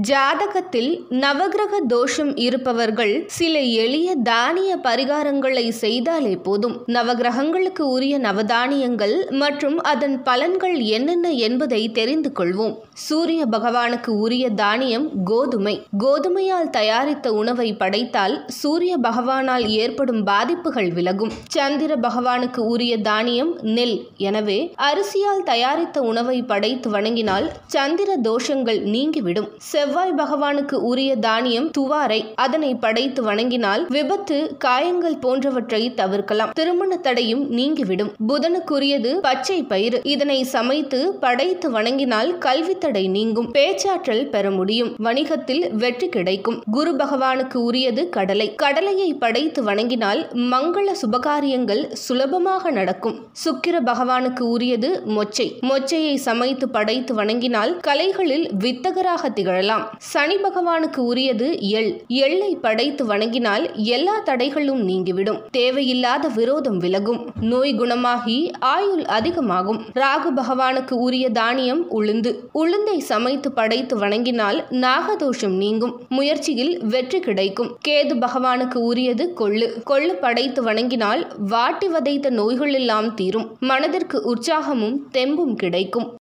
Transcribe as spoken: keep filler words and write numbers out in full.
ஜாதகத்தில் நவகிரக தோஷம் இருப்பவர்கள் சில எளிய தானிய பரிகாரங்களை செய்தாலே போதும். நவகிரகங்களுக்கு உரிய நவதானியங்கள் மற்றும் அதன் பலன்கள் என்னென்ன என்பதை தெரிந்து கொள்வோம். சூரிய பகவானுக்கு உரிய தானியம் கோதுமை. கோதுமையால் தயாரித்த உணவை படைத்தால் சூரிய பகவானால் ஏற்படும் பாதிப்புகள் விலகும். சந்திர பகவானுக்கு உரிய தானியம் நெல். எனவே அரிசியால் தயாரித்த உணவை படைத்து வணங்கினால் சந்திர தோஷங்கள் நீங்கிவிடும். செவ்வாய் பகவானுக்கு உரிய தானியம் துவாரை. அதனை படைத்து வணங்கினால் விபத்து, காயங்கள் போன்றவற்றை தவிர்க்கலாம். திருமண தடையும் நீங்கிவிடும். புதனுக்குரியது பச்சை பயிறு. இதனை சமைத்து படைத்து வணங்கினால் கல்வி தடை நீங்கும். பேச்சாற்றல் பெற முடியும். வணிகத்தில் வெற்றி கிடைக்கும். குரு பகவானுக்கு உரியது கடலை. கடலையை படைத்து வணங்கினால் மங்கள சுபகாரியங்கள் சுலபமாக நடக்கும். சுக்கிர பகவானுக்கு உரியது மொச்சை. மொச்சையை சமைத்து படைத்து வணங்கினால் கலைகளில் வித்தகராக திகழலாம். சனி பகவானுக்கு உரியது எள். எள்ளை படைத்து வணங்கினால் எல்லா தடைகளும் நீங்கிவிடும். தேவையில்லாத விரோதம் விலகும். நோய் குணமாகி ஆயுள் அதிகமாகும். ராகு பகவானுக்கு உரிய தானியம் உளுந்து. உளுந்தை சமைத்து படைத்து வணங்கினால் நாகதோஷம் நீங்கும். முயற்சியில் வெற்றி கிடைக்கும். கேது பகவானுக்கு உரியது கொள்ளு. கொள்ளு படைத்து வணங்கினால் வாட்டி வதைத்த நோய்கள் எல்லாம் தீரும். மனதிற்கு உற்சாகமும் தெம்பும் கிடைக்கும்.